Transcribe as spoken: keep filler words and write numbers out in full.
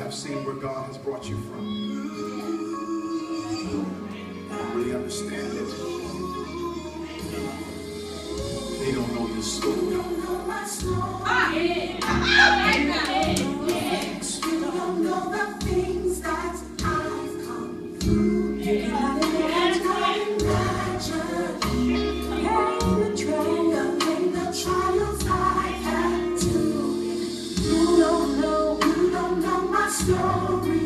have seen where God has brought you from. I don't really understand it. They don't know your story. Ah, yeah. I like that. You don't know the things that I've come through. You can't imagine the trials and the trials I've had to. You don't know, you don't know my story.